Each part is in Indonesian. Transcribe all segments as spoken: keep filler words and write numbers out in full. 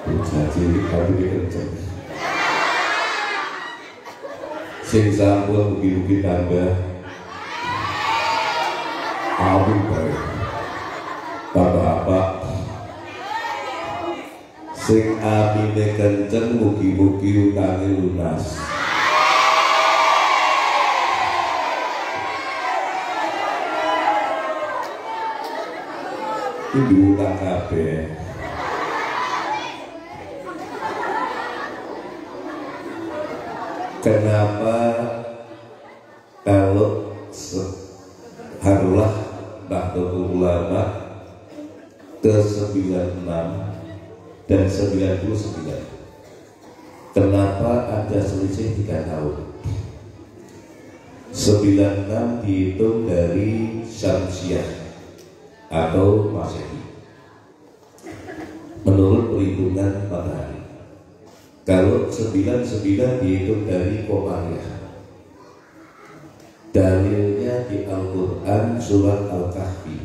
Jadi kami dikenceng. Sing sampun mugi-mugi tambah amin bae. Bapak-bapak sing amine kenceng mugi-mugi utange lunas. Ibu utang kabeh. Kenapa kalau harulah Nahdlatul Ulama ke sembilan puluh enam dan sembilan puluh sembilan, kenapa ada selisih tiga tahun? sembilan puluh enam dihitung dari Syamsiah atau Masehi menurut perhitungan matahari. Kalau sembilan puluh sembilan dihitung dari Qamariyah. Dalilnya di Al-Quran surat Al-Kahfi.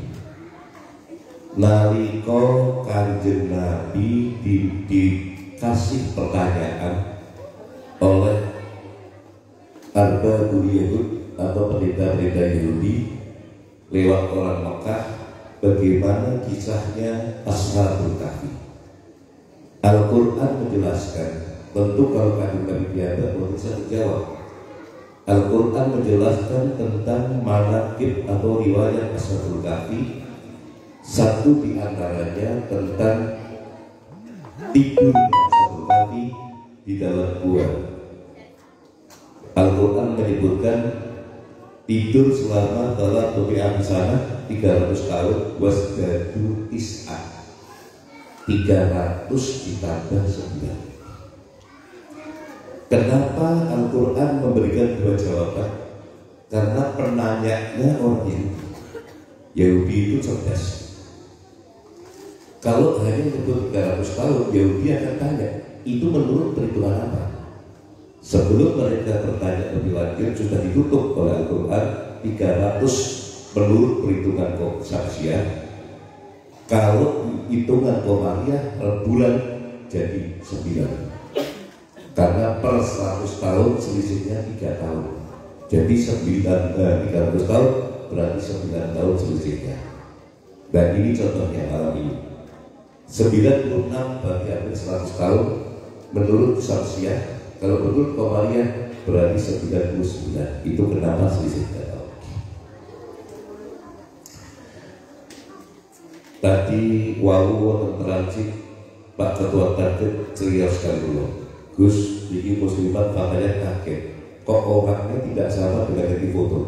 Nalika Kanjeng Nabi di, dikasih pertanyaan oleh Arbabul Yahud atau pendeta-pendeta Yahudi lewat orang Mekah, bagaimana kisahnya Ashabul Kahfi. Al-Quran menjelaskan, tentu kalau Kanjeng Nabi tiada belum bisa dijawab. Al-Quran menjelaskan tentang manaqib atau riwayat Ashabul Kahfi. Satu di antaranya tentang tidur Ashabul Kahfi di dalam gua. Al-Quran menyebutkan tidur selama dalam tobi'ah sana tiga ratus tahun, wasdadu is'ah, tiga ratus ditambah sembilan. Kenapa Al-Quran memberikan dua jawaban? Karena penanyanya orang Yahudi. Yahudi itu cerdas. Kalau hanya menyebut tiga ratus tahun, Yahudi akan tanya, itu menurut perhitungan apa? Sebelum mereka bertanya lebih lanjut, sudah ditutup oleh Al-Quran tiga ratus menurut perhitungan Syamsiah. Kalau hitungan Qamariyah per bulan jadi sembilan, karena per seratus tahun selisihnya tiga tahun. Jadi sembilan, eh, tiga ratus tahun berarti sembilan tahun selisihnya. Dan ini contohnya malam ini. sembilan puluh enam bagi hampir seratus tahun menurut Syamsiah. Kalau menurut Qamariyah berarti sembilan puluh sembilan. Itu kenapa selisih tiga tahun. Tadi wawu wonten transit Pak Ketua Target ceria sekali dulu. Gus, ini muslimat katanya kaget. Kok orangnya tidak sama dengan yang difoto?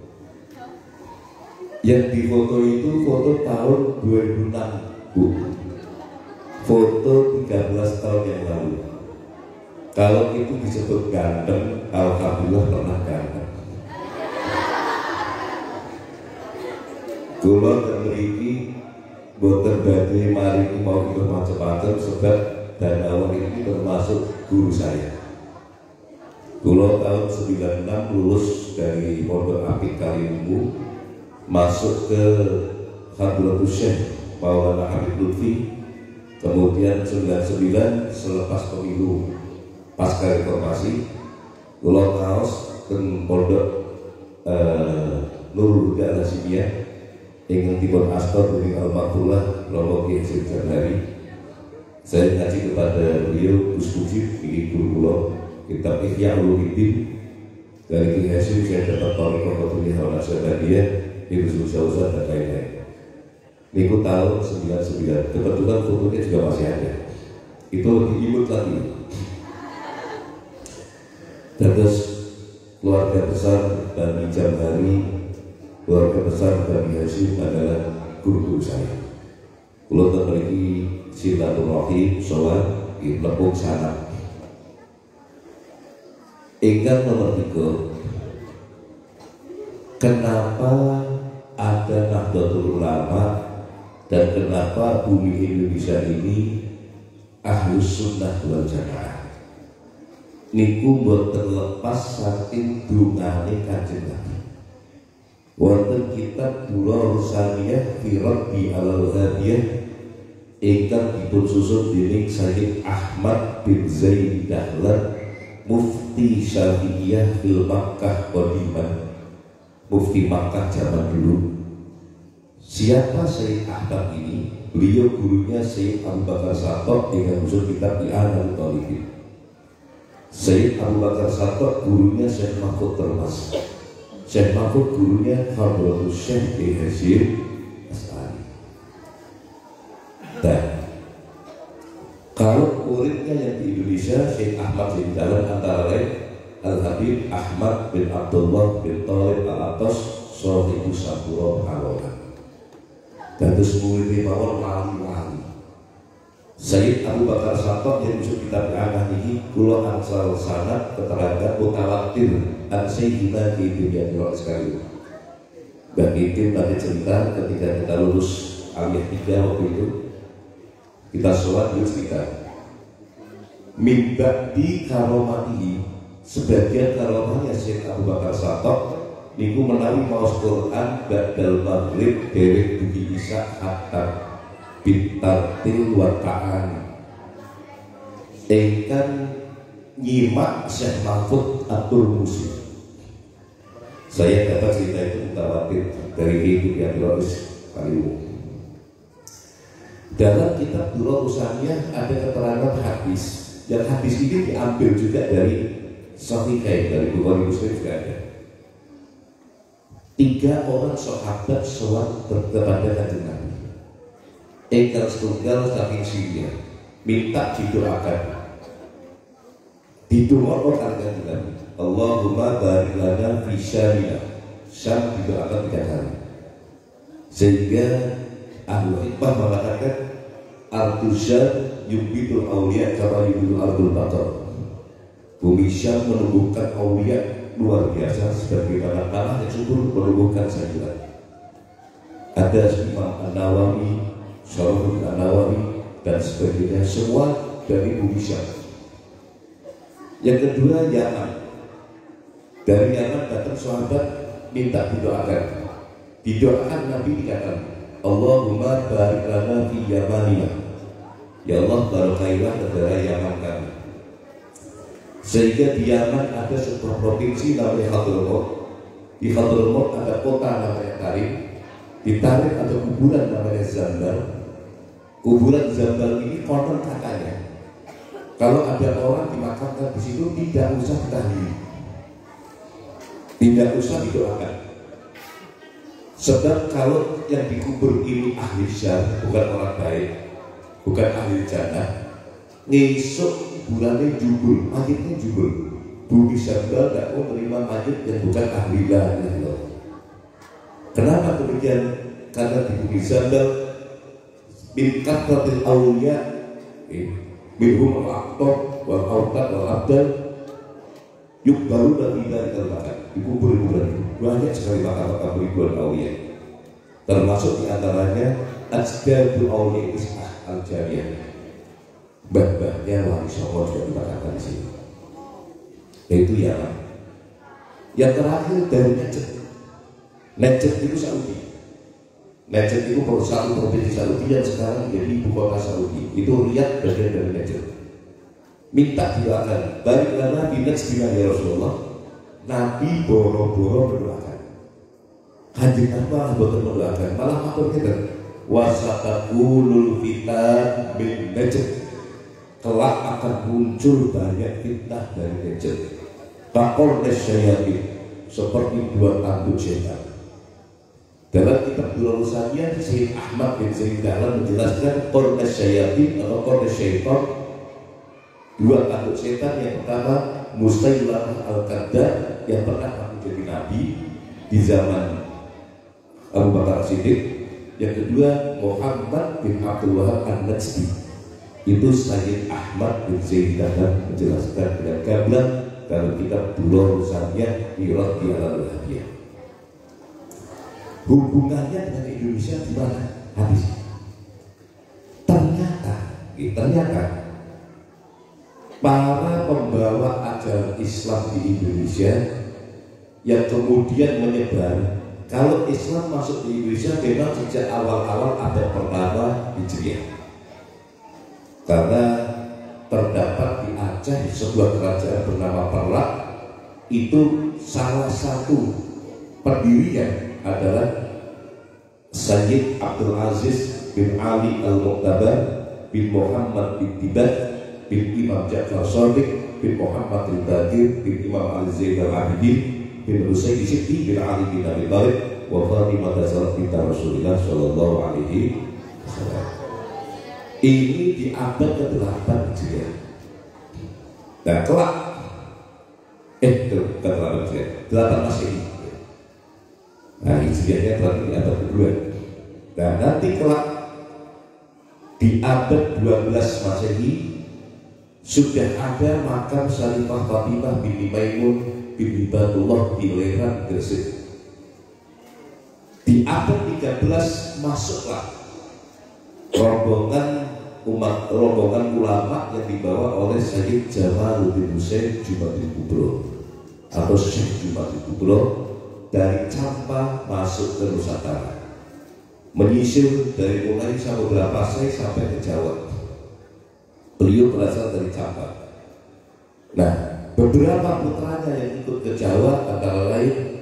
Yang difoto itu foto tahun dua ribu enam, Bu. Foto tiga belas tahun yang lalu. Kalau itu disebut ganteng, alhamdulillah pernah ganteng. Kula dan beriki boten badhe mari mau ikut macam-macam sebab dan awal ini termasuk guru saya. Kula tahun sembilan puluh enam lulus dari Pondok Apik Kaliumbu, masuk ke Hadratus Syekh Maulana Habib Lutfi. Kemudian sembilan puluh sembilan selepas pemilu pasca reformasi, kula kaos ten Pondok eh, Nurul Huda Al-Hasibiyah ingkang dipun astor dening Al-Maghfurlah Romo Ki Hasyim Jabari. Saya ngaji kepada beliau Gus Mujib, ini guru kula, kitab Ihya Ulumuddin. Dari Ki Hasyim saya dapat Thariqah Qadiriyah wa Naqsyabandiyah, Hifdzul Syauzan dan lain-lain. Niku tahun sembilan puluh sembilan, kebetulan fotonya juga masih ada. Itu lebih imut lagi. Terus keluarga besar Bani Jambari, keluarga besar Bani Hasyim adalah guru-guru saya. Kulo memiliki silaturahim sholat di Lepung sana. Ingkang nomor tiga, kenapa ada Nahdlatul Ulama dan kenapa bumi Indonesia ini Ahlus Sunnah wal Jamaah? Niku boten lepas saking dungane Kanjeng Nabi. Wonten kitab Durarus Saniyah fi Raddi Al-Hadiyah ingkang dipun susun dening Sayyid Ahmad bin Zaid Dahlan, Mufti Syafi'iyah fil Makkah qadiman, Mufti Makkah zaman dulu. Siapa Sayyid Ahmad ini? Beliau gurunya Sayyid Abu Bakar Satok dengan usul kitab I'anul Talibin. Sayyid Abu Bakar Satok gurunya Syekh Mahfud Termas. Syekh Mahfud gurunya Fadlatul Syekh Kiai Hasyim As'ari. Dan kalau muridnya yang di Indonesia, Syekh Ahmad bin Dahlan antara lain Al-Habib Ahmad bin Abdullah bin Thalib Al-Atas Sohibu Saburo Aloha. Dan terus muridnya mawon wali-wali. Sayyid Abu Bakar Satok yang musuh kitab I'anah ini kula angsal sanad keterangan mutawatir an Sayyidina di dunia dua sekali. Dan itu tadi cerita ketika kita lulus aliyah tiga waktu itu, kita sholat di kita minta di karomati sebagian karomahnya Syekh Abu Bakar Satok niku menawi maos Quran badal maghrib derek dugi isa hatta bitartil wa ta'ani ingkang nyimak Syekh Mahfud Abdul Musi. Saya dapat cerita itu mutawatir dari hidup yang terus kali. Dalam kitab Durrul Usaniyah ada keterangan hadis, dan hadis ini diambil juga dari Sahihain, dari Bukhari Muslim juga ada. Tiga orang sahabat sowan kepada Kanjeng Nabi. Engkang setunggal saking Syria minta didoakan. Didoakan Kanjeng Nabi. Allahumma barik lana fi syamina. Syam didoakan tiga kali. Sehingga ahli hikmah mengatakan Artusyam yubitul awliya kama yubitul ardul batar. Bumi Syam menumbuhkan awliya luar biasa sebagaimana tanah yang subur menumbuhkan sayuran. Ada Imam An-Nawawi, Syaraful An-Nawawi dan sebagainya, semua dari bumi Syam. Yang kedua Yaman. Dari Yaman datang sahabat minta didoakan. Didoakan Nabi dikatakan Allahumma barik lana fi Yamanina. Ya Allah barakailah negara Yaman kami. Sehingga di Yaman ada sebuah provinsi namanya Hadramaut. Di Hadramaut ada kota namanya Tarim. Di Tarim ada kuburan namanya Zambal. Kuburan Zambal ini konon katanya kalau ada orang dimakamkan di situ tidak usah tahlil, tidak usah didoakan. Sebab kalau yang dikubur ini ahli syar, bukan orang baik, bukan ahli jannah, ngesuk bulannya jubul, mayitnya jubul. Bumi Zambal tidak mau menerima mayit yang bukan ahli la ilaha illallah. Kenapa demikian? Karena di bumi Zambal min kathratil awliya minhum al-aqtab wal awtad wal abdal yuk baru dari dari terbakan dikubur kuburan itu banyak sekali makam-makam ribuan awliya, termasuk diantaranya Asbabul Awliya Is'ah Al-Jariyah, mbah-mbahnya Wali Songo juga dimakamkan di sini. Yaitu Yaman. Yang terakhir dari Najd. Najd itu Saudi. Najd itu satu provinsi Saudi yang sekarang menjadi ibu kota Saudi. Itu Riyadh bagian dari Najd. Minta didoakan. Barik lana bi Najd ya Rasulullah. Nabi boro-boro mendoakan. Kanjeng Nabi malah boten mendoakan, malah matur ngeten. Wasatakulul fitan bin Najd. Kelak akan muncul banyak fitnah dari Najd. Takor nesyayatin seperti dua tanduk setan. Dalam kitab Durrul Usaniyah, Syekh Ahmad bin Zaid Dahlan menjelaskan Qornes Syayatin atau Qornes Syaitan, dua tanduk setan. Yang pertama Musailamah Al-Kadzdzab yang pernah menjadi nabi di zaman Abu Bakar Siddiq. Yang kedua Muhammad bin Abdul Wahab An-Najdi. Itu Sayyid Ahmad bin Zaid Dahlan menjelaskan dengan gamblang dalam kitab Durrul Usaniyah Mirad di Al-Wahabiyah. Hubungannya dengan Indonesia gimana? Habis. Ternyata, ternyata para pembawa ajaran Islam di Indonesia yang kemudian menyebar, kalau Islam masuk di Indonesia memang sejak awal-awal abad pertama Hijriah. karena terdapat di Aceh sebuah kerajaan bernama Perak. Itu salah satu pendirinya adalah Sayyid Abdul Aziz bin Ali Al-Muqtabar bin Muhammad bin Tibat bin Imam Ja'far Shadiq bin Muhammad bin Baqir bin Imam Ali Zainal Abidin bin Husayn Siti bin Ali bin Abi Thalib wa Fatimah Zahrah binti Rasulullah sallallahu alaihi wasallam. Ini di abad ke-delapan Hijriah. Nah, kelak eh ke-delapan Hijriah, delapan Masehi. Nah, Hijriahnya berarti di abad kedua. Nah, nanti kelak di abad dua belas Masehi sudah ada makam Syarifah Fatimah binti Maimun bin Hibatullah di Leran, Gresik. Di abad tiga belas masuklah rombongan umat, rombongan ulama yang dibawa oleh Sayyid Jamaluddin Husain Jumatil Kubro atau Syekh Jumatil Kubro dari Campa masuk ke Nusantara, menyisir dari mulai Samudra Pasai sampai ke Jawa. Beliau berasal dari Campa. Nah, beberapa putranya yang ikut ke Jawa antara lain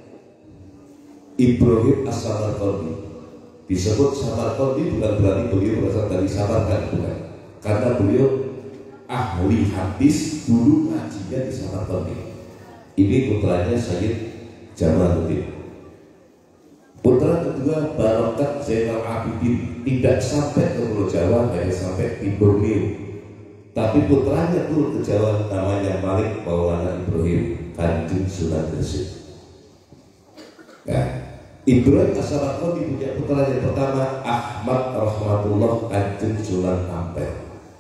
Ibrahim As-Samarqandi. Disebut Samarqandi bukan berarti beliau berasal dari Samarkand, bukan, karena beliau ahli hadis, dulu ngajinya di Samarqandi. Ini putranya Sayyid Jamaluddin. Putra kedua Barokat Zainal Abidin, tidak sampai ke Pulau Jawa, hanya sampai di Borneo. Tapi putranya turun ke Jawa, namanya Malik Maulana Ibrahim Kanjeng Sunan Gresik. Nah, Ibrahim As-Samarqandi punya putra yang pertama Ahmad Rahmatullah Kanjeng Sunan Ampel.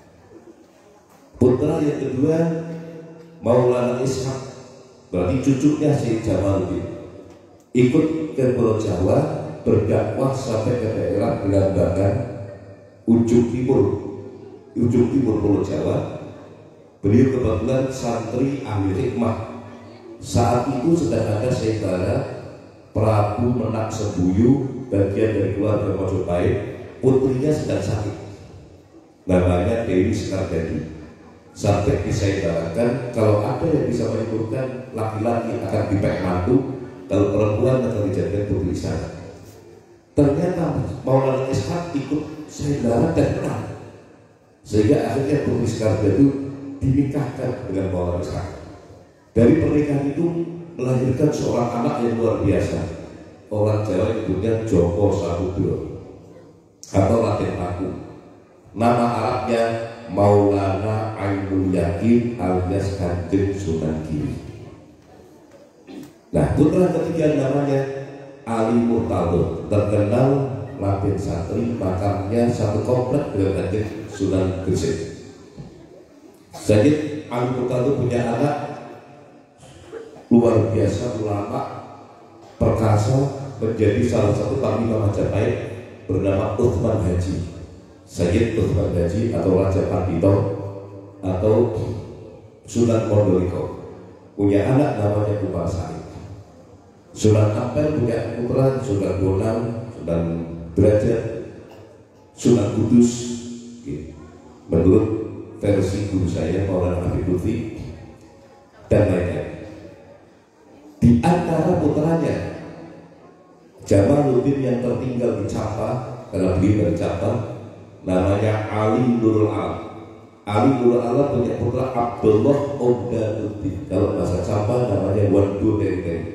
Putra yang kedua Maulana Ishaq, berarti cucunya Syekh Jamaluddin, ikut ke Pulau Jawa berdakwah sampai ke daerah Belambangan, ujung timur, ujung timur Pulau Jawa. Beliau kebetulan santri ahli hikmah. Saat itu sedang ada saudara Prabu Menak Sembuyu, bagian dari keluarga Majapahit. Putrinya sedang sakit, namanya Dewi Sekardadi. Sampai disaudarakan kalau ada yang bisa menimbulkan laki-laki akan dipek mantu, kalau perempuan akan dijadikan putri sana. Ternyata Maulana Ishaq ikut saudara dan menang, sehingga akhirnya putri Sekardadi itu dinikahkan dengan Maulana Ishaq. Dari pernikahan itu melahirkan seorang anak yang luar biasa. Orang Jawa nyebutnya Joko Samudro atau Raden Paku. Nama Arabnya Maulana Ainul Yakin alias Kanjeng Sunan Giri. Nah, putra ketiga namanya Ali Murtado, terkenal Raden Santri, makamnya satu komplek dengan Kanjeng Sunan Gresik. Sayyid Ali Murtado punya anak luar biasa, ulama perkasa, menjadi salah satu panglima Majapahit bernama Uthman Haji. Sayyid Uthman Haji atau Raja Pandito atau Sunan Mondoliko punya anak namanya Umar Said. Sunan Ampel punya putra Sunan Bonang, Sunan Derajat, Sunan Kudus. Menurut versi guru saya Maulana Habib Lutfi dan lainnya. Di antara putranya Jamaluddin yang tertinggal di Campa, karena beliau dari Campa, namanya Ali Nurul Alam. Ali Nurul Alam punya putra Abdullah Omdanuddin. Kalau bahasa Campa namanya Wandu Teri.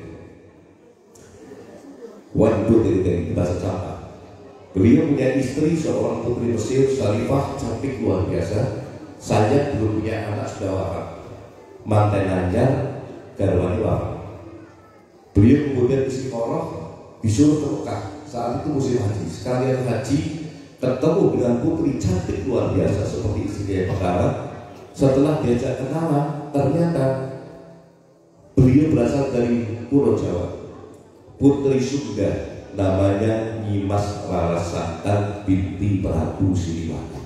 Wandu Teri bahasa Campa. Beliau punya istri seorang putri Mesir, Syarifah, cantik luar biasa. Saya belum punya anak, sudah wafat. Manten Anjar, garwani wafat. Beliau kemudian istiqoroh, disuruh ke Mekah. Saat itu musim haji. Sekalian haji, ketemu dengan putri cantik luar biasa seperti istrinya yang pertama. Setelah diajak kenalan, ternyata beliau berasal dari Pulau Jawa. Putri Sunda, namanya Nyimas Rarasanta binti Prabu Siliwangi.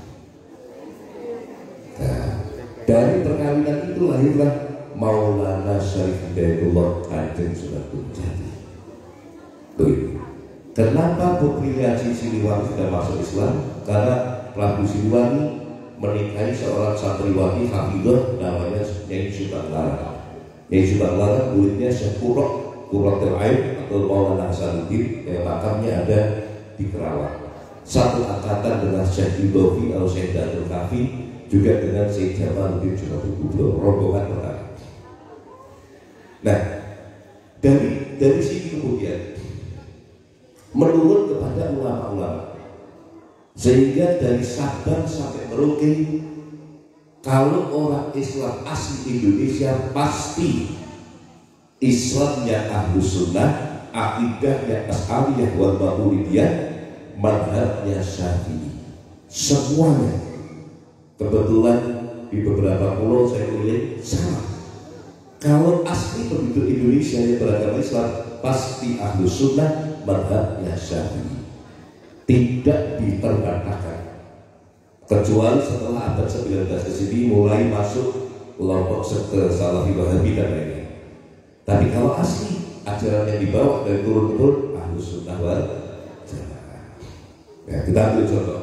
Nah, dari perkawinan itu lahirlah Maulana Syarif Hidayatullah Kanjeng Sunan Gunjati. Tuh, kenapa Putri Haji Siliwangi sudah masuk Islam? Karena Prabu Siliwangi menikahi seorang santriwati hafidzah namanya Nyai Subang Lara. Nyai Subang Lara muridnya Syekh Qurra Qurratul Ain atau Maulana Hasanuddin yang makamnya ada di Kerawang. Satu angkatan dengan Syekh Idofi atau Syekh Datul Kafi, juga dengan Syekh Jamaluddin Junaidi Kubro, rombongan pertama. Nah, dari dari sini kemudian menurun kepada ulama-ulama, sehingga dari Sabang sampai Merauke, kalau orang Islam asli Indonesia pasti Islamnya Ahlus Sunnah, akidahnya Asy'ariyah wal Maturidiyah, mazhabnya Syafi'i, semuanya. Kebetulan di beberapa pulau saya pilih sama. Kalau asli penduduk Indonesia yang beragama Islam pasti Ahlus Sunnah, mazhabnya Syafi'i, tidak diterbantahkan. Kecuali setelah abad sembilan belas ke sini mulai masuk kelompok sekte Salafi Wahabi dan lainnya. Tapi kalau asli ajaran yang dibawa dari turun-turun Ahlus Sunnah wal Jamaah. Ya, kita ambil contoh.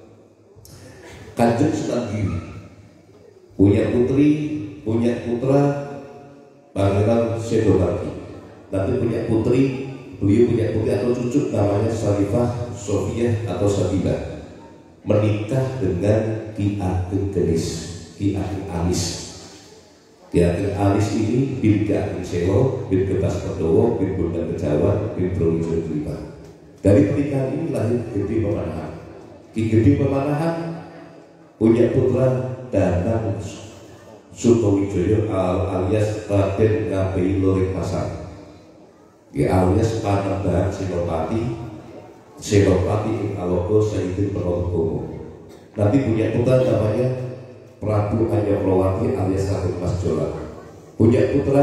Kanjeng Sunan Giri punya putri, punya putra Pangeran Senopati. Nanti punya putri, beliau punya putri atau cucu namanya Syarifah Sofiyah atau Sabila, menikah dengan Ki Ageng Genis, Ki Ageng Alis. Ki Ageng Alis ini bin Ki Ageng Selo, bin Gebas Perdowo, bin Bondan Kejawan, bin Bronijo Kelima. Dari pernikahan ini lahir Gede Pemanahan. Ki Gede Pemanahan punya putra Danang Sutowijoyo alias Raden Ngabei Loring Pasar, ya alias Panembahan Senopati, Senopati ing Alogo Sayyidin Penotkomo. Nanti punya putra namanya Prabu Anyaplowati alias Raden Mas Jola. Punya putra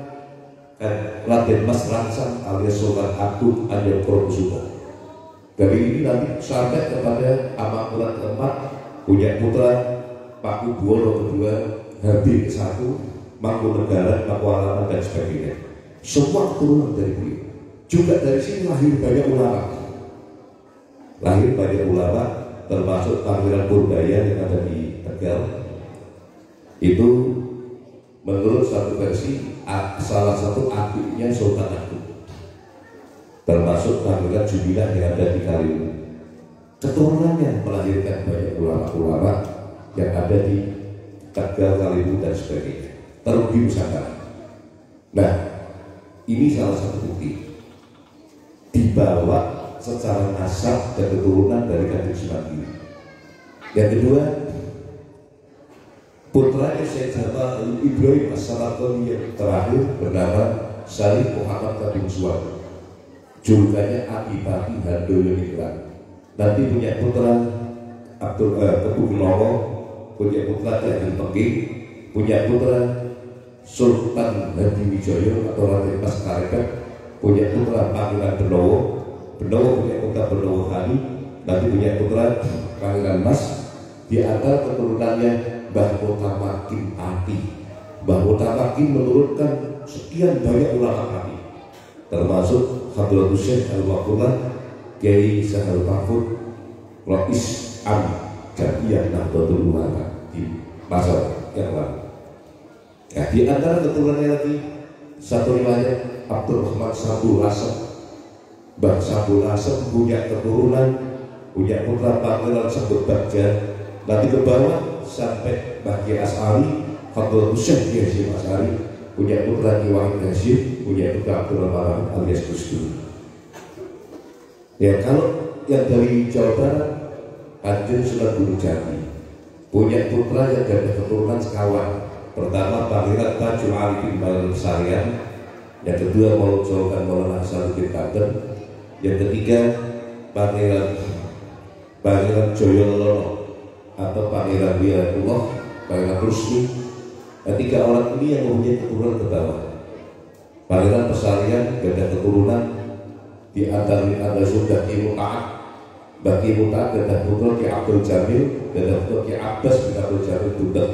eh, Raden Mas Rangsang alias Sultan Agung Anyaplowati. Dari ini nanti sampai kepada Amakkurat keempat, punya putra Paku Buwono kedua, Habib ke satu, Mangkunagaran, Pakualaman dan sebagainya. Semua keturunan dari beliau. Juga dari sini lahir banyak ulama. Lahir banyak ulama, termasuk Pangeran Purbaya yang ada di Tegal. Itu menurut satu versi salah satu adiknya Sultan Agung, termasuk Pangeran Jubilah yang ada di Kalimantan. Keturunannya melahirkan banyak ulama-ulama yang ada di Tegal, Kalimantan dan sebagainya, terlebih Nusantara. Nah, ini salah satu bukti dibawa secara nasab dan keturunan dari Kanjeng Sunan Giri. Yang kedua, putranya Syekh Jamal Ibrahim As-Samarqandi yang terakhir bernama Syarif Muhammad Kabin Suwad, julukannya Adipati Handoyo Ningrat. Nanti punya putra Abdul eh, Teguh Nomo, punya putra Ki Pengking, punya putra Sultan Hadiwijoyo atau Raden Mas Karekat, punya putra Pangeran Benowo, Benowo punya putra Benowo Hani, nanti punya putra Pangeran Mas. Di antara keturunannya Mbah Mutamakin Ati. Mbah Mutamakin menurunkan sekian banyak ulama Ati, termasuk Hadratus Syekh Al-Waqullah Kiai Sahal Mahfud Rais Am Jamiah Nahdlatul Ulama di masa yang lalu. Nah, di antara keturunannya lagi satu riwayat Abdul Rahman Sabul Asem. Mbah Sabul Asem punya keturunan, punya putra Pangeran Sebut Bagja. Nanti ke bawah sampai Mbah Kiai As'ari, Hadratus Syekh Kiai Hasyim As'ari, punya putra Ki Wahid Hasyim, punya putra Abdul Rahman alias Gus Dur. Ya, kalau yang dari Jawa Barat, Kanjeng Sunan Gunung Jati punya putra yang dari keturunan sekawan. Pertama Pangeran Tajul Arifin Maulana Sarian, yang kedua Maulana Jawaban Maulana Hasanuddin Banten, yang ketiga Pangeran Pangeran Joyolono atau Pangeran Wiratullah, Pangeran Rusmi. Ketiga orang ini yang mempunyai keturunan ke bawah. Pangeran Pesarian gadah keturunan di antara ada sudah Ki Muta'at, bagi Muta'at gadah putra Ki Abdul Jamil, gadah putra Ki Abbas bin Abdul Jamil Budak.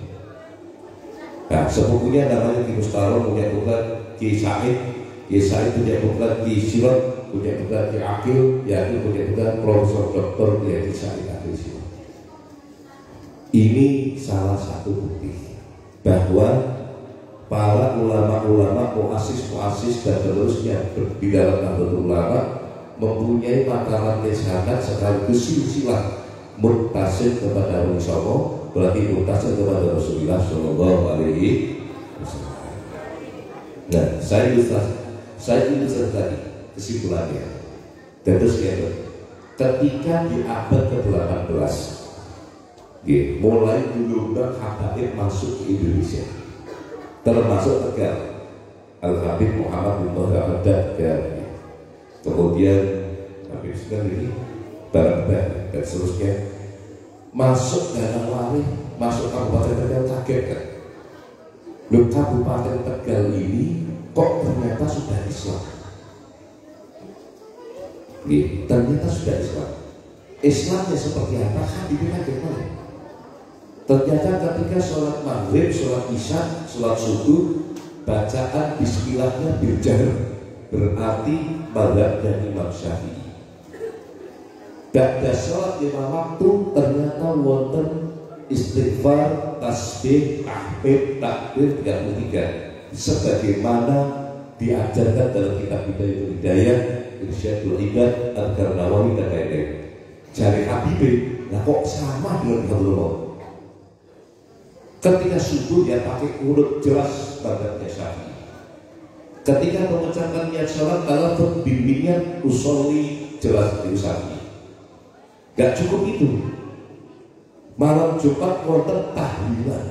Nah, sepupunya namanya Ki Mustaro, punya putra Ki Said, Ki Said punya putra Ki Sirot, punya putra Ki Akil, yaitu punya putra Profesor Doktor Ki Said Akil Sirot. Ini salah satu bukti bahwa para ulama-ulama, muassis-muassis dan seterusnya di dalam Nahdlatul Ulama mempunyai makanan sangat sekaligus silsilah muttasil kepada Nabi Sallallahu, berarti muttasil kepada Rasulullah Shallallahu Alaihi Wasallam. Nah, saya ilustrasi, saya ilustrasi tadi kesimpulannya. Dan terus ya, ketika di abad ke delapan belas, ya, mulai diundang habaib masuk ke Indonesia, termasuk Tegal, Al-Habib Muhammad bin Tohir Al-Haddad, ya. Kemudian Habib Sudan ini barang-barang dan seterusnya masuk dalam Wari, masuk Kabupaten Tegal, kaget kan? Loh, Kabupaten Tegal ini kok ternyata sudah Islam? Nih, ternyata sudah Islam. Islamnya seperti apa? Habib kaget banget. Ternyata ketika sholat maghrib, sholat isya, sholat subuh, bacaan bismillahnya berjahr, berarti mazhab dan Imam Syafi'i. Ba'da sholat lima waktu ternyata wonten istighfar, tasbih, tahmid, takbir tiga puluh tiga, sebagaimana diajarkan dalam kitab Bidayatul Hidayah, Irsyadul Ibad, Al-Qarnawi dan lain-lain. Jari Habib, nah kok sama dengan Nahdlatul. Ketika subuh dia pakai urut jelas mazhabnya Syafi'i. Ketika mengucapkan niat sholat dalam bimbingan usolli jelas dari Syafi'i. Gak cukup itu, malam Jumat wonten tahlilan,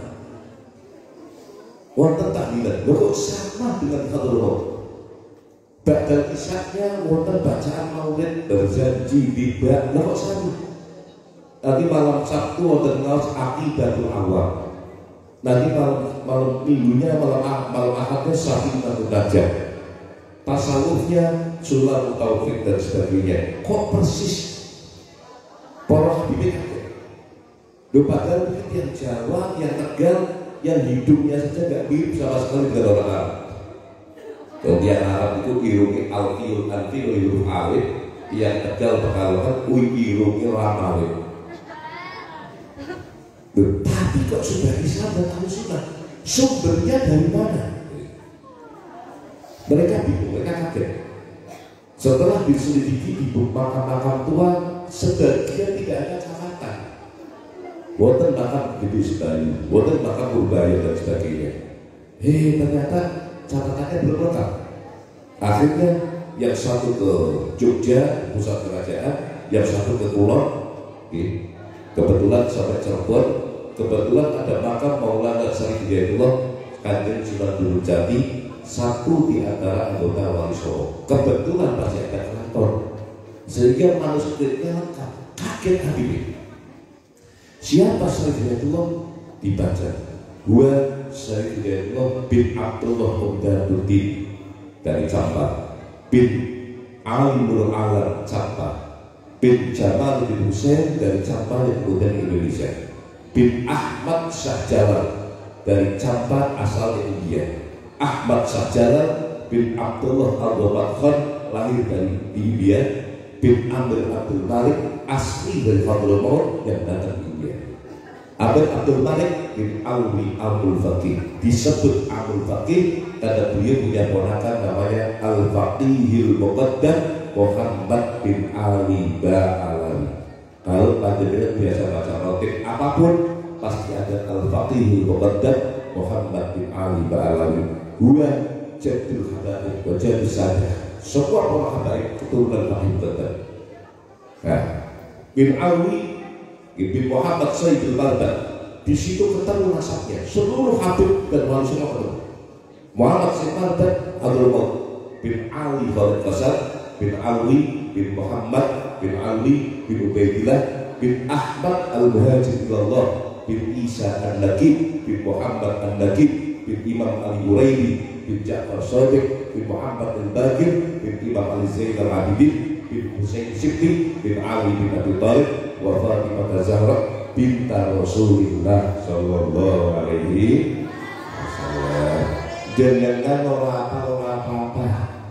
wonten tahlilan. Loh kok sama dengan Nahdlatul. Ba'dal isyaknya wonten bacaan maulid, berjanji bibak. Loh kok sama? Nanti malam Sabtu wonten ngaos aqidatul awam. Nanti malam, malam minggunya malam malam ahadnya Syafi'i Najah, tasawufnya Sulam Taufik dan sebagainya. Kok persis para Habib aja? Loh, padahal yang Jawa, yang Tegal, yang hidungnya saja nggak mirip sama sekali dengan orang Arab. Kemudian Arab itu irungi al-qiyul anfil huruf alif, yang Tegal Pekalongan irungi ramawit. Tapi kok sudah Islam dan Ahlus Sunnah, sumbernya dari mana? Mereka bingung, mereka kaget. Setelah diselidiki di makam-makam tua, sebagian tidak ada catatan. Wonten makam Gede Sekali, wonten makam Purbaya dan sebagainya. Hei, ternyata catatannya belum lengkap. Akhirnya yang satu ke Jogja, pusat kerajaan, yang satu ke Kulon, okay. Kebetulan sampai Cirebon, kebetulan ada makam Maulana Syarif Hidayatullah Kanjeng Sunan Gunung Jati, satu di antara anggota Wali Songo. Kebetulan masih ada kantor, sehingga manuskripnya lengkap. Kaget Habib. Siapa Syarif Hidayatullah? Dibaca. Gua Syarif Hidayatullah bin Abdullah Umdaduddin dari Campak, bin Alimul Alam Campak, bin Jamal bin Hussein dari Campak yang kemudian Indonesia, bin Ahmad Syahjalan dari Campak asal India, Ahmad Syahjalan bin Abdullah Al-Wabad Khan lahir dari India, bin Amr Abdul Malik asli dari Fadlul Maut yang datang dari India. Amr Abdul Malik bin Alwi Abdul Faqih disebut Abdul Faqih karena beliau punya ponakan namanya Al-Faqihil Muqaddam Muhammad bin Ali Ba'alawi. Kalau panjenengan biasa baca rotib apapun, pasti ada Al-Faqihil Muqaddam Muhammad bin Ali Ba'alawi. Huwa jadul habaib wa jadul sadah. Semua orang habaib keturunan Faqih Muqaddam. Nah, bin Ali bin Muhammad Sayyidul Baldan, di situ ketemu nasabnya. Seluruh habib dan manusia ketemu. Muhammad Sayyid Baldan Abdul Maut bin Ali Khalid Qasar bin Ali bin Muhammad bin Ali bin Ubaidillah bin Ahmad Al-Muhajir Ilallah bin Isa Al-Laqib bin Muhammad Al-Laqib bin Imam Ali Uraidi bin Ja'far Shadiq bin Muhammad Al-Bagir bin Imam Ali Zain Al-Abidin bin Husain Sibti bin Ali bin Abi Thalib wa Fatimah Zahra binta Rasulullah Sallallahu Alaihi Wasallam. Jangan orang apa-apa.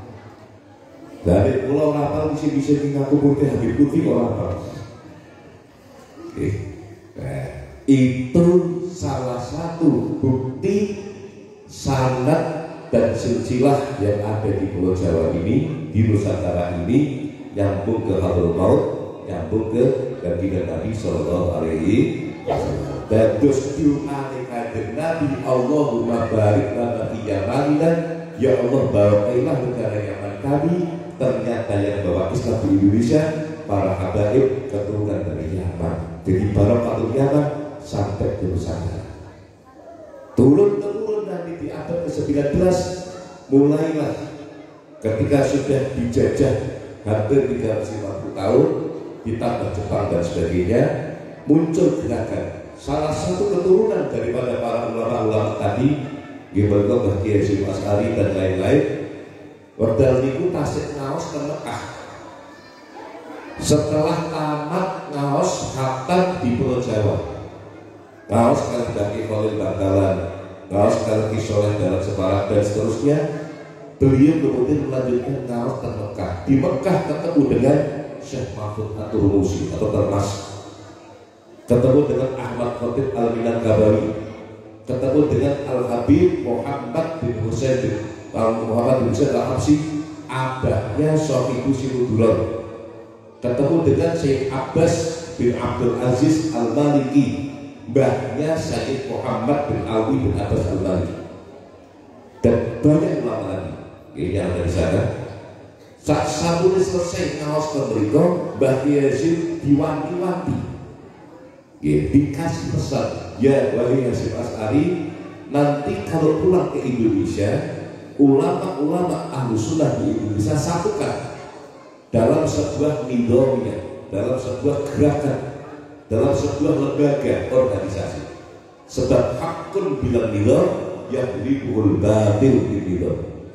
Dari pulau Natal bisa-bisa ngaku putih Habib Putih orang apa? Oke, nah, Itu salah satu bukti sanad dan silsilah yang ada di Pulau Jawa ini, di Nusantara ini, nyambung ke Hadrul Maut, nyambung ke baginda Nabi Sallallahu Alaihi Wasallam. Dan dos doa kanjeng Nabi, Allahumma barik lana fi yamanina, ya Allah barakailah negara Yaman kami. Ternyata yang bawa Islam di Indonesia para habaib keturunan dari Yaman. Jadi barakatul Yaman sampai ke Nusantara. Turun-temurun nanti di abad ke sembilan belas mulailah ketika sudah dijajah hampir tiga ratus lima puluh tahun ditambah Jepang dan sebagainya, muncul gerakan salah satu keturunan daripada para ulama-ulama tadi, Gimbalga, Mbah Kiai Hasyim Asy'ari dan lain-lain. Wekdal niku tasik ngaos ke Mekah. Setelah tamat ngaos khatam di Pulau Jawa, ngaos kali Baki Khalil Bangkalan, ngaos kali Kisoleh dalam Semarang dan seterusnya, beliau kemudian melanjutkan ngaos ke Mekah. Di Mekah ketemu dengan Syekh Mahfud At-Turmusi atau Termas, ketemu dengan Ahmad Khatib Al-Minangkabawi, ketemu dengan Al-Habib Muhammad bin Husain bin Muhammad bin Husain Al-Habsyi, abahnya Sofiku Simudulon, ketemu dengan Syekh Abbas bin Abdul Aziz Al-Maliki, mbahnya Syekh Muhammad bin Alwi bin Abbas Al-Maliki, dan banyak ulama lagi yang ada di sana. Saat sabune selesai ngaos ke mriko, Mbah Kiai Hasyim diwanti-wanti, dikasih pesan, ya wahai Hasyim Asy'ari, nanti kalau pulang ke Indonesia, ulama-ulama Ahlus Sunnah di Indonesia satukan dalam sebuah nidamnya, dalam sebuah gerakan, dalam sebuah lembaga organisasi. Sebab hakun bilang nidam, yang dibukul batil di nidam.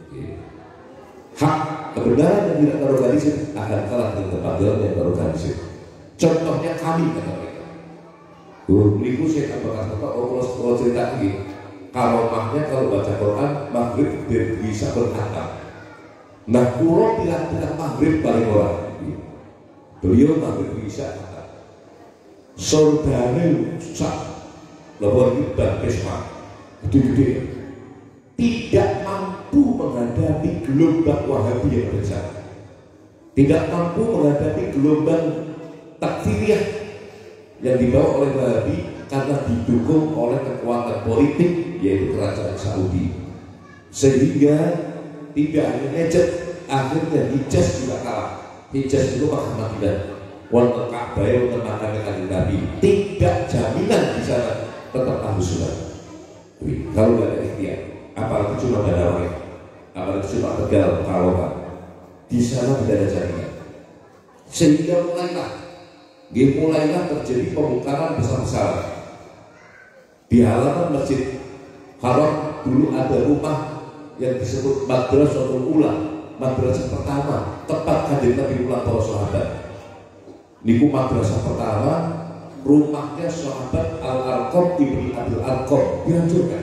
Hak kebenaran yang tidak terorganisir akan kalah dengan kepastian yang terorganisir. Contohnya kami kata mereka. Oh, minggu saya akan berkata, oh kalau cerita ini, kalau mahnya kalau baca Quran maghrib bisa berkata. Nah, kurang tidak-tidak maghrib paling orang. Beliau maghrib bisa kata. Saudara susah, lawan kita kesma, gede-gede, tidak mampu menghadapi gelombang Wahabi yang besar, tidak mampu menghadapi gelombang takfiriyah yang dibawa oleh Wahabi karena didukung oleh kekuatan politik yaitu kerajaan Saudi, sehingga tidak hanya Najd, akhirnya Hijaz juga kalah. Hijaz itu Mekah Madinah, wonten Ka'bah, wonten makamnya Kanjeng Nabi, tidak jaminan di sana tetap Ahlus Sunnah. Kalau nggak ada ikhtiar, apalagi cuma Badawai, apalagi cuma Tegal, Pekalongan, di sana tidak ada jaminan. Sehingga mulailah, mulailah terjadi pembongkaran besar-besaran di halaman Masjid Haram. Dulu ada rumah yang disebut Madrasatul Ula, madrasah pertama, tempat Kanjeng Nabi ulang para sahabat. Niku madrasah pertama, rumahnya sahabat Al-Arqam ibni Abdul Arqam dihancurkan.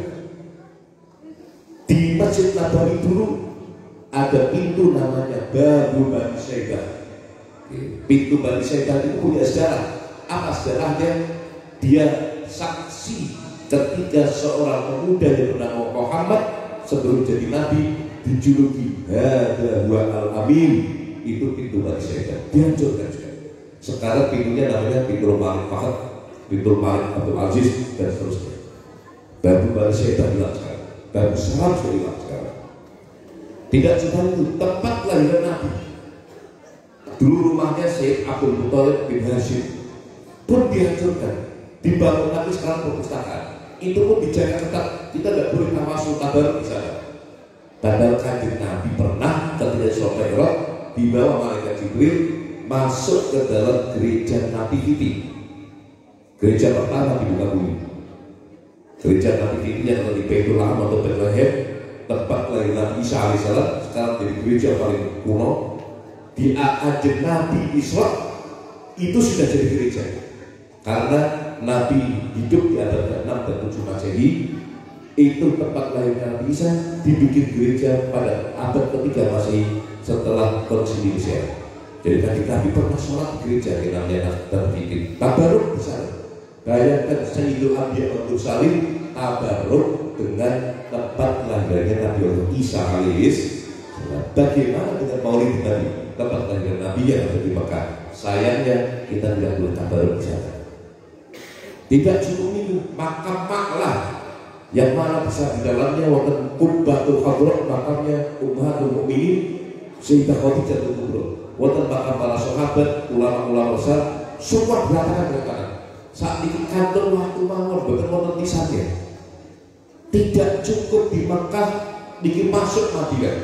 Di Masjid Nabawi dulu ada pintu namanya Babu Bani Saidah. Pintu Bani Saidah itu punya sejarah. Apa sejarahnya? Dia saksi ketika seorang pemuda yang bernama Muhammad sebelum jadi nabi dijuluki Hada wa al-Amin, itu pintu Bani Saidah dihancurkan juga. Sekarang pintunya namanya pintu Malik Fahad, pintu Malik Abdul Aziz dan seterusnya. Babu Bani Saidah hilang sekarang, Babu Salam sudah hilang sekarang. Tidak cuma itu, tempat lahiran Nabi dulu rumahnya Syekh Abdul Muthalib bin Hasyim pun dihancurkan, dibangun lagi sekarang perpustakaan. Itu pun dijaga ketat, kita tidak boleh tawasul tabaruk di sana. Padahal Kanjeng Nabi pernah ketika Isra Mi'raj dibawa malaikat Jibril masuk ke dalam gereja Nativity, gereja pertama di muka bumi. Gereja Nativity yang ada di Baitul Laham atau Bethlehem, tempat kelahiran Isa alaihissalam, sekarang jadi gereja paling kuno. Di Kanjeng Nabi Isra itu sudah jadi gereja, karena Nabi hidup di abad ke enam dan tujuh Masehi. Itu tempat lahir Nabi Isa, dibikin gereja pada abad ketiga Masehi setelah Konsil Nicaea. Jadi Kanjeng Nabi pernah sholat di gereja yang namanya Nativity. Tabaruk di sana. Bayangkan Sayyidul Anbiya wal Mursalin tabarruk dengan tempat lahirnya Nabi Allah Isa alaihi salam. Bagaimana dengan Maulid Nabi, tempat lahir Nabi yang ada di Mekah? Sayangnya kita tidak boleh tabarruk di sana. Tidak cukup itu, makam maklah yang mana bisa di dalamnya wonten Qubbatul Hadrat, makamnya Ummahatul Mukminin Sayyidah Khadijah Kubra, wonten makam para sahabat, ulama-ulama besar, semua berantakan-berantakan. Saat ini kantor waktu mawon boten wonten tisannya. Tidak cukup di Mekah, niki masuk Madinah.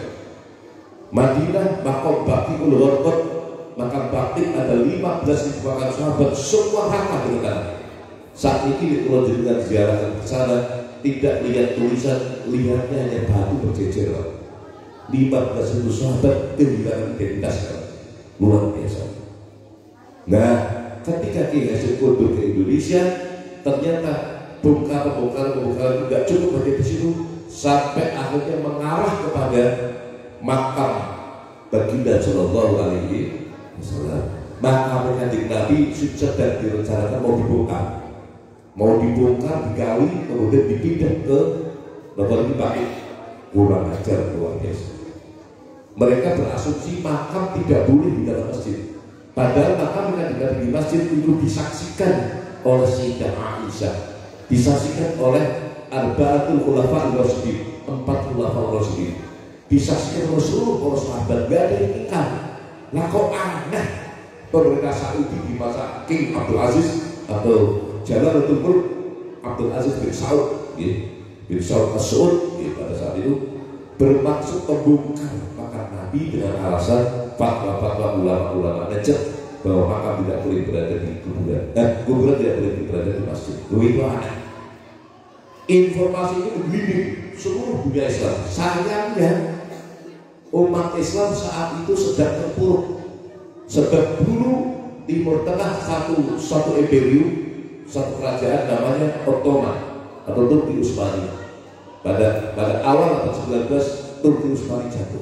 Madinah makam bakti ul warqat, makam bakti ada lima belas ribu makam sahabat, semua ramah dengan. Saat ini kalau jenengan ziarah ke sana, tidak lihat tulisan, lihatnya hanya batu berjejer. lima belas ribu sahabat kehilangan identitas, luar biasa. Nah, ketika Kiai Hasyim kundur ke Indonesia, ternyata bongkar-bongkar-bongkar tidak cukup hanya di situ, sampai akhirnya mengarah kepada makam baginda Sallallahu Alaihi Wasallam. Makam Kanjeng Nabi sedang direncanakan mau dibongkar, mau dibongkar, digali, kemudian dipindah ke nomor lima. Kurang ajar, luar biasa. Mereka berasumsi makam tidak boleh di dalam masjid. Padahal makam yang ada di masjid itu disaksikan oleh Sayyidah Aisyah, disaksikan oleh Arba'atul Khulafa ar-Rasyidin, empat khulafa ar-Rasyidin, disaksikan oleh seluruh para sahabat, gak ada yang ingkar. Nah kok aneh pemerintah Saudi di masa King Abdul Aziz atau Jalalatul Mulk Abdul Aziz bin Saud, ya, bin Saud As-Saud, ya, pada saat itu bermaksud membongkar makam Nabi dengan alasan fatwa-fatwa ulama-ulama Najd bahwa makam tidak boleh berada di kuburan, eh, kuburan tidak boleh berada di masjid. Loh, itu aneh. Informasi ini menggelinding seluruh dunia Islam. Sayangnya umat Islam saat itu sedang terpuruk. Sebab dulu Timur Tengah satu satu imperium, satu kerajaan namanya Ottoman atau Turki Utsmani. Pada pada awal abad sembilan belas Turki Utsmani jatuh.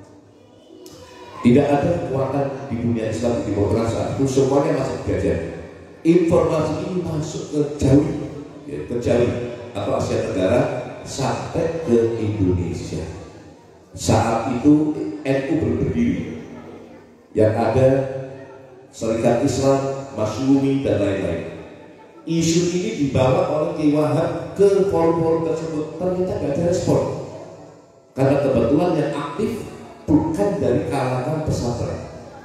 Tidak ada kekuatan di dunia Islam di Timur Tengah saat itu, semuanya masih berjajah. Informasi ini masuk ke jauh, ya, ke jauh atau Asia Tenggara sampai ke Indonesia. Saat itu N U belum berdiri, yang ada Serikat Islam, Masyumi dan lain-lain. Isu ini dibawa oleh Kiai Wahab ke forum-forum tersebut, ternyata tidak ada respon karena kebetulan yang aktif bukan dari kalangan pesantren.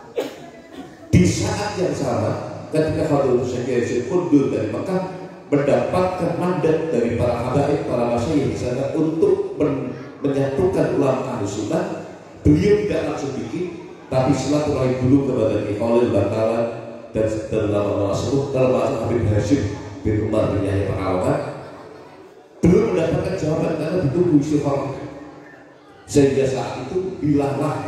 Di saat yang sama, ketika Fadlul Syekh Hasyim kundur dari Mekah, mendapatkan mandat dari para habaib, para masyayikh di sana untuk men menyatukan ulama Ahlus Sunnah, beliau tidak langsung bikin, tapi silaturahmi dulu kepada Kiai Khalil Bangkalan dan ulama-ulama sepuh, termasuk Habib Hasyim bin Umar bin Yahya Pekalongan. Belum mendapatkan jawaban karena ditunggu istiqomah. Sehingga saat itu bilanglah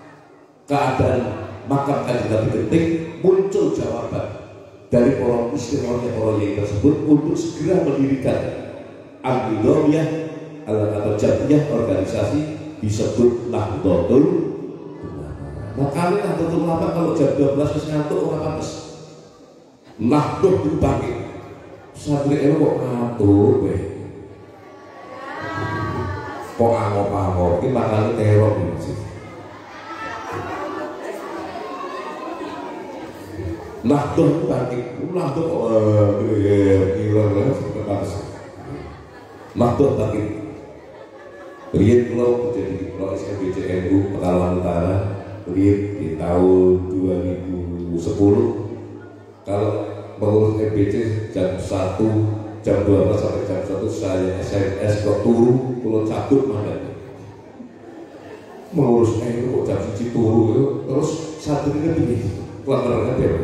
keadaan makam Kanjeng Nabi genting, muncul jawaban dari para istimewanya para yai tersebut untuk segera mendirikan Al-Nidhamiyah atau Jamiyah, organisasi disebut Nahdlatul Ulama. Nah kali Nahdlatul Ulama kalau jam dua belas terus ngantuk orang pantes. Nahdlatul dulu bangkit. Santri elu kok ngantuk weh. Kok angop-angop, ini makanya teror sih. Nah tuh bangkit, nah tuh gila lah, terbatas. Nah tuh bangkit. Lihat kalau menjadi ketua S M B C N U Pekalongan Utara, lihat di tahun dua ribu sepuluh. Kalau mengurus M B C jam satu, jam dua belas sampai jam satu saya S M S ke turu, pulau cabut mana mengurus air kok jam siji turu, terus satu ini begini pelanggaran dewe.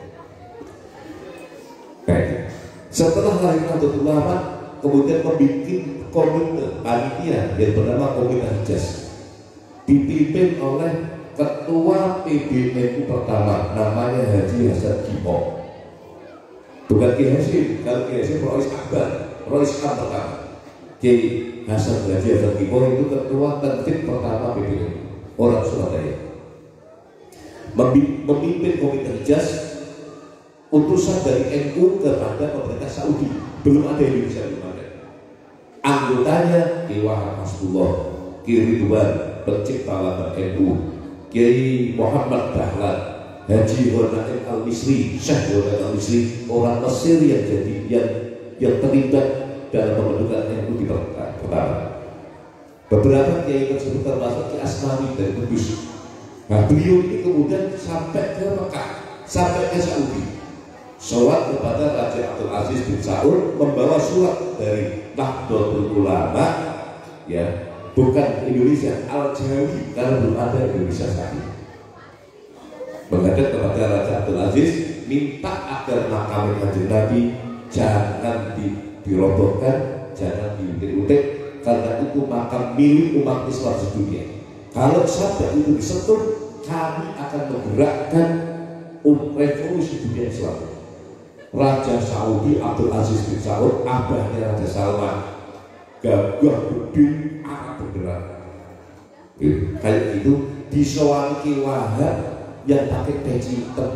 Kayak setelah lahir Nahdlatul Ulama, kemudian membuat komite panitia yang bernama Komite Hijaz, dipimpin oleh ketua P B N U pertama namanya Haji Hasan Gimo. Bukan Kiai Hasyim, kalau Kiai Hasyim Rois Akbar, Rois Akbar pertama. Kiai Hasan Haji Hasan Gimo itu ketua tertib pertama P B N U, orang Surabaya. Memimpin Komite Hijaz utusan dari N U kepada pemerintah Saudi. Belum ada Indonesia, belum ada. Anggotanya Kiai Wahab Hasbullah, Kiai Ridwan, pencipta lama N U, Kiai Muhammad Dahlan, Haji Honaim Al-Misri, Syekh Honaim Al-Misri, orang Mesir yang jadi yang yang terlibat dalam pembentukan N U di pertama. Beberapa kiai tersebut termasuk Kiai Asnawi dari Kudus. Nah, beliau ini kemudian sampai ke Mekah, sampai ke Saudi, sholat kepada Raja Abdul Aziz bin Saud, membawa surat dari Nahdlatul Ulama, ya, bukan Indonesia, Al-Jawi, karena belum ada Indonesia saat ini. Menghadap kepada Raja Abdul Aziz, minta agar makam Kanjeng Nabi jangan di, dirobohkan, jangan diutik-utik, karena itu makam milik umat Islam sedunia. Kalau sampai itu disentuh, kami akan menggerakkan um, revolusi dunia Islam. Raja Saudi Abdul Aziz bin Saud, abahnya Raja Salman, gagah gede, akan bergerak. Kayak itu disewani Ki Wahab yang pakai peci hitam,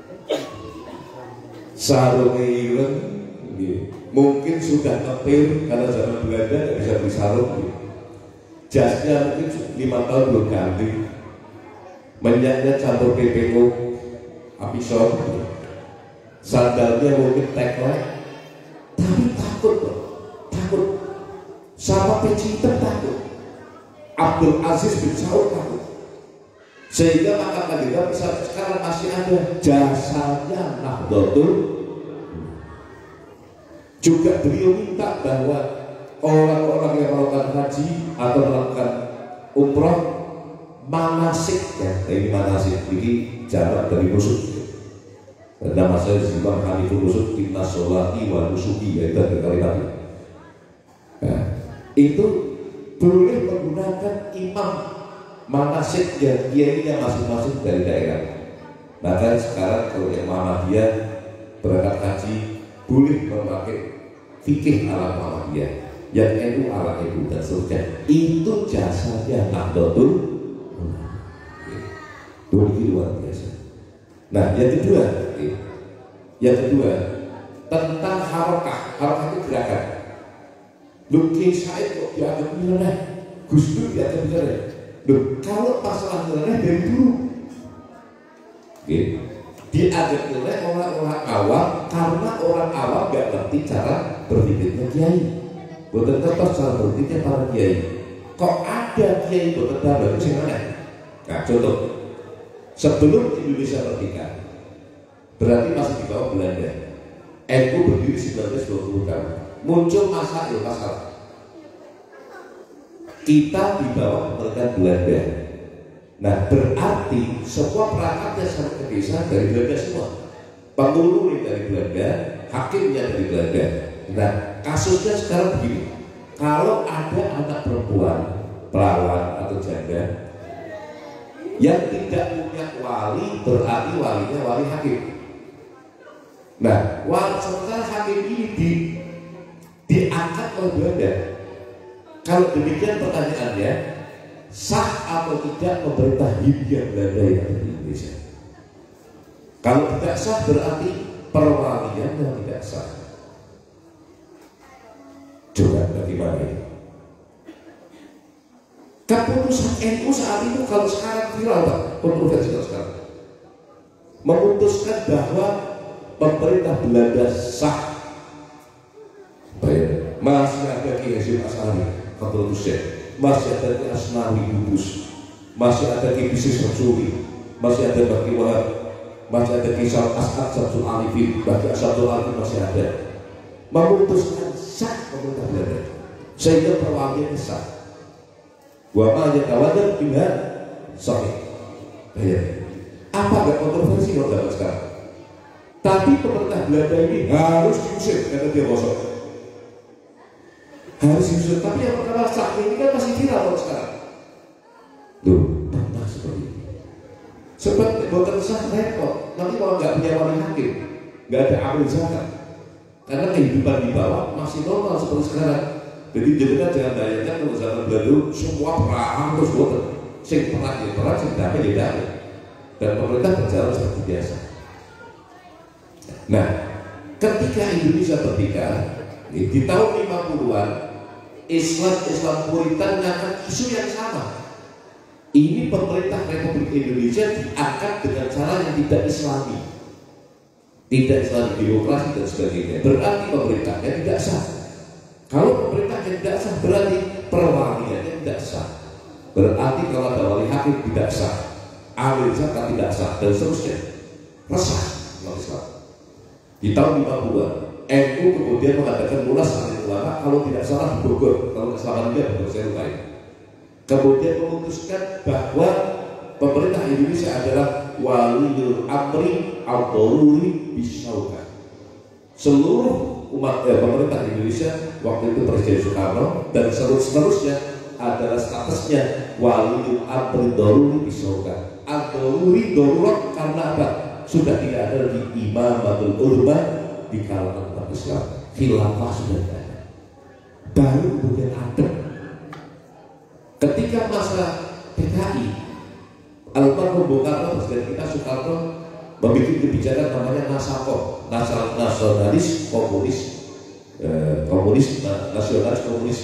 sarungnya ireng, mungkin sudah kepir karena zaman Belanda tidak bisa beli sarung. Jasnya mungkin lima tahun belum ganti, minyaknya campur P P O, Apisor, sandalnya mungkin teklek, tapi takut loh, takut sama peci hitam, takut. Abdul Aziz bin Saud takut, sehingga maka kandidat sekarang masih ada jasanya Nahdlatul. Juga beliau minta bahwa orang-orang yang melakukan haji atau melakukan umroh manasik, ya, ini manasik ini jarak dari nusuk. Nama saya Imam Haniful Nusuk Inna Sholati wa Nusuki, yaitu dari kalimat nah, itu boleh menggunakan imam manasik yang kiainya masing-masing dari daerah. Bahkan sekarang kalau yang Muhammadiyah berangkat haji boleh memakai fikih ala Muhammadiyah, yang N U ala N U dan seterusnya. Itu jasanya Nahdlatul Ulama. Itu luar biasa. Nah, yang kedua, yang kedua tentang harokah. Harokah itu gerakan. Luki Said kok dianggap nyeleneh, Gus Dur dianggap nyeleneh. Loh, kalau masalah nyeleneh dari dulu, okay, dianggap nyeleneh orang-orang awam karena orang awam gak ngerti cara berpikirnya kiai. Bukan tetap cara berpikirnya para kiai. Kok ada kiai bekerja bagus yang aneh? Nah, contoh, sebelum Indonesia merdeka, berarti masih di bawah Belanda. N U berdiri seribu sembilan ratus dua puluh tahun. Muncul masalah masalah. Kita di bawah pemerintahan Belanda. Nah, berarti semua perangkatnya sampai ke desa dari Belanda semua. Pengurus dari Belanda, hakimnya dari Belanda. Nah, kasusnya sekarang begini. Kalau ada anak perempuan, perawan atau janda yang tidak punya wali, berarti walinya wali hakim. Nah, wali sementara hakim ini di, diangkat oleh Belanda. Kalau demikian pertanyaannya, sah atau tidak pemerintah Hindia Belanda yang ada di Indonesia? Kalau tidak sah berarti perwaliannya tidak sah. Coba bagaimana ini? Keputusan N U saat itu kalau sekarang viral Pak, kontroversial sekarang, memutuskan bahwa pemerintah Belanda sah. Baik, masih ada Ki Hasyim As'ari, Fathul Syekh, masih ada Ki Asnawi Kudus, masih ada Ki Bisnis Rasuli, masih ada Baki Wahab, masih ada Ki As'ad Sabsul Alifin, Baki Sabsul Alifin masih ada. Memutuskan sah pemerintah Belanda, sehingga perwalian sah. Wa ma yatawaddad biha sahih. Ya. Apa gak kontroversi kalau zaman sekarang? Tapi pemerintah Belanda ini harus diusir karena dia bosok. Harus diusir. Tapi yang perkara sah ini kan masih viral kalau sekarang. Tuh, tentang seperti ini. Sebab bukan sah repot. Nanti kalau nggak punya wali hakim, nggak ada amil zakat. Karena kehidupan di bawah masih normal seperti sekarang. Jadi kita jangan bayangkan kalau zaman Belanda semua perang terus boten, sing perang ya perang, sing damai ya damai, dan pemerintah berjalan seperti biasa. Nah, ketika Indonesia bertiga di tahun lima puluhan, Islam Islam Puritan mengangkat isu yang sama. Ini pemerintah Republik Indonesia diangkat dengan cara yang tidak Islami, tidak Islami, demokrasi dan sebagainya. Berarti pemerintahnya tidak sah. Kalau pemerintahnya tidak sah, berarti perwaliannya tidak sah. Berarti kalau ada wali hakim tidak sah, ahli zakat tidak sah, dan seterusnya. Resah umat Islam. Di tahun lima puluhan, N U kemudian mengadakan mulas alim ulama, kalau tidak salah di Bogor, kalau kesalahan dia Bogor, saya lupa. Kemudian memutuskan bahwa pemerintah Indonesia adalah waliyul amri al-daruri bisyauka. Seluruh umat eh, pemerintah Indonesia waktu itu Presiden Soekarno dan seterusnya adalah statusnya waliyul amri daruri bisyauka. Al-daruri darurat karena apa? Sudah tidak ada lagi imamatul ulama di kalangan umat Islam. Khilafah sudah tidak ada. Baru kemudian ada. Ketika masa P K I, almarhum Bung Karno, Presiden kita Soekarno membuat kebijakan namanya Nasako, nasionalis komunis, eh, komunis, nasionalis komunis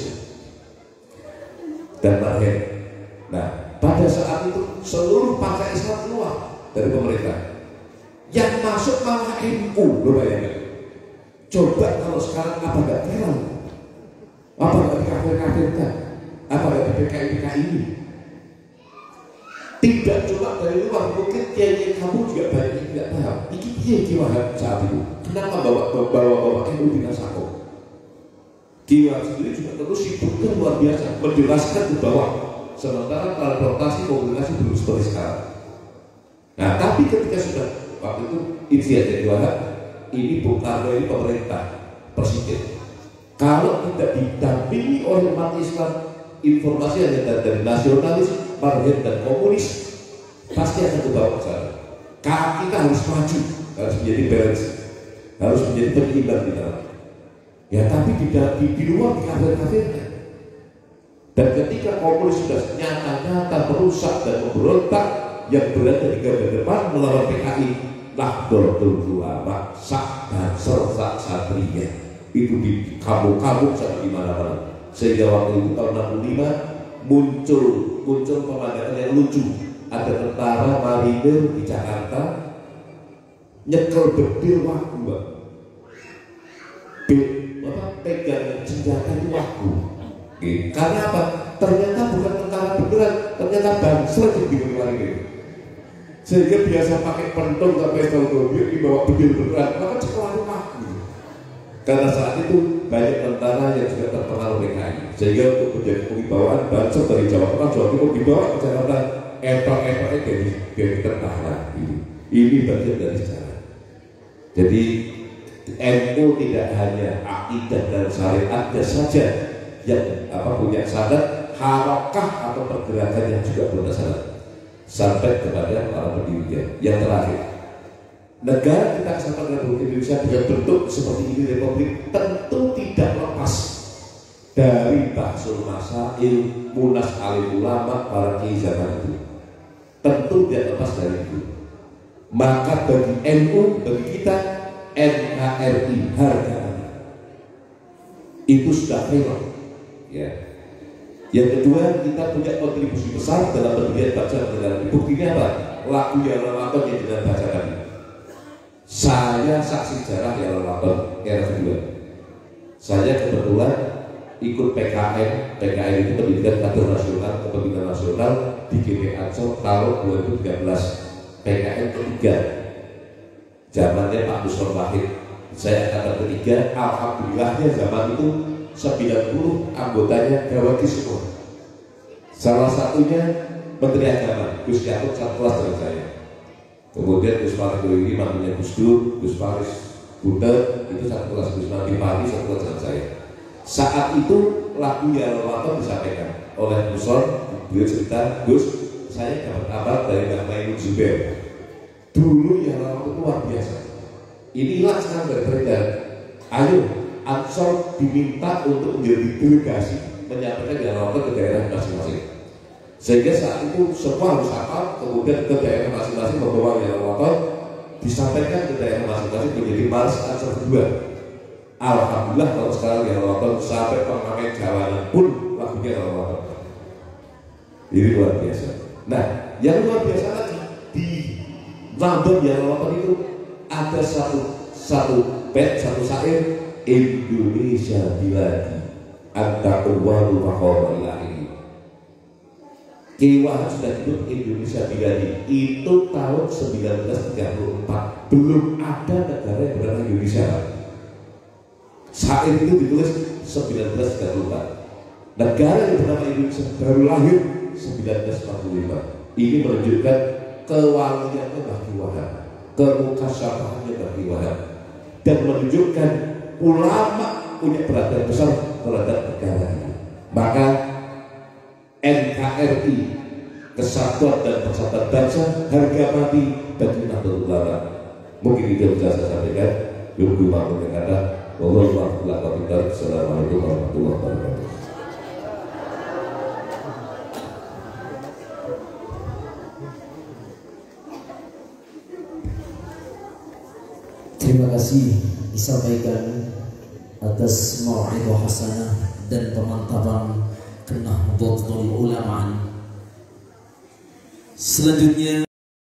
dan marhen. Nah, pada saat itu seluruh partai Islam keluar dari pemerintah. Yang masuk malah N U, lo bayangkan. Coba kalau sekarang apa nggak viral? Apa nggak dikafir-kafirkan? Apa nggak di P K I P K I ini? Tidak cuma dari luar, mungkin kiai kamu juga banyak yang tidak paham. Ini kiai Kiwahab saat itu. Kenapa bawa bawa bawa N U di Nasako? Kiwahab sendiri juga terus sibukkan luar biasa menjelaskan ke bawah. Sementara transportasi komunikasi belum seperti sekarang. Nah, tapi ketika sudah waktu itu Istiadat Kiwahab, ini Bung Karno ini pemerintah presiden. Kalau tidak didampingi oleh umat Islam, informasi yang dari nasionalis, marhen dan komunis, pasti akan dibawa ke sana. Kita harus maju, harus menjadi balance, harus menjadi penyeimbang di dalam. Ya, tapi di, di, di luar kafir-kafirnya. Dan ketika komunis sudah nyata-nyata merusak dan memberontak, yang berada di garda depan melawan P K I, Nahdlatul Ulama, sak dan serta satria itu di kampung-kampung sampai di mana-mana. Sehingga waktu itu tahun enam puluh lima muncul muncul pemandangan yang lucu. Ada tentara marinir di Jakarta nyekel bedil wagu, Mbak. Be, apa, pegang senjata di wagu. Gitu. Karena apa? Ternyata bukan tentara beneran, ternyata bangsa yang bingung marinir. Sehingga biasa pakai pentung sampai tahun dua ribu dibawa bedil beneran, maka cekel wagu. Karena saat itu banyak tentara yang juga terpengaruh P K I, sehingga untuk menjadi kewibawaan bangsa dari Jawa Tengah, Jawa Timur dibawa ke Jakarta, etok-etoknya jadi jadi tentara. Ini, ini bagian dari sejarah. Jadi N U tidak hanya akidah dan syariatnya saja yang apa punya syarat, harakah atau pergerakan yang juga punya syarat sampai kepada para pendirinya. Yang terakhir, negara kita Kesatuan Republik Indonesia dengan bentuk seperti ini republik tentu tidak lepas dari bahsul masail, munas alim ulama, para kiai zaman itu. Tentu tidak lepas dari itu. Maka bagi N U, bagi kita N K R I, harga itu sudah viral. Ya. Yang kedua, kita punya kontribusi besar dalam pendirian bangsa dan negara. Buktinya apa? Lagu yang Ramadan yang dengan baca kami. Saya saksi sejarah yang Ramadan era kedua. Saya kebetulan ikut P K N. P K N itu pendidikan kader nasional, kepemimpinan nasional di G P Ansor tahun dua ribu tiga belas. P K N ketiga. Zamannya Pak Nusron Wahid. Saya angkatan ketiga. Alhamdulillahnya zaman itu sembilan puluh anggotanya Gawaki semua. Salah satunya Menteri Agama Gus Yakut, satu kelas dengan saya. Kemudian Gus Faris ini mantunya Gus Dur, Gus Faris Butet itu satu kelas, Gus Nabi Padi satu kelas dengan saya. Saat itu lagu yang Ramadan disampaikan oleh Gus Ron, beliau cerita, Gus, saya dapat kabar dari Mbak Maimun Zubair. Dulu yang Ramadan luar biasa. Inilah sekarang dari beredar. Ayo, Ansor diminta untuk menjadi delegasi menyampaikan yang Ramadan ke daerah masing-masing. Sehingga saat itu semua harus hafal, kemudian ke daerah masing-masing membawa yang Ramadan disampaikan ke daerah masing-masing menjadi Mars Ansor kedua. Alhamdulillah kalau sekarang yang nonton sampai pengamen Jawa pun lagunya nonton. Ini luar biasa. Nah, yang luar biasa lagi di London yang nonton itu ada satu satu bed satu syair Indonesia biladi anta awwalul maqam ilahi. Kewa sudah disebut Indonesia biladi itu tahun seribu sembilan ratus tiga puluh empat, belum ada negara yang bernama Indonesia. Syair itu ditulis seribu sembilan ratus tiga puluh empat. Negara yang bernama Indonesia baru lahir seribu sembilan ratus empat puluh lima. Ini menunjukkan kewaliannya Mbah Wahab, kemukasyafahannya Mbah Wahab, dan menunjukkan ulama punya perhatian besar terhadap negara ini. Maka N K R I, Kesatuan dan Persatuan Bangsa, harga mati bagi Nahdlatul Ulama. Mungkin itu bisa saya sampaikan. Yuk maklum yang ada. Wallahualam. Assalamualaikum warahmatullahi wabarakatuh. Terima kasih disampaikan atas mau'idhah hasanah dan pemantapan Nahdlatul Ulama. Selanjutnya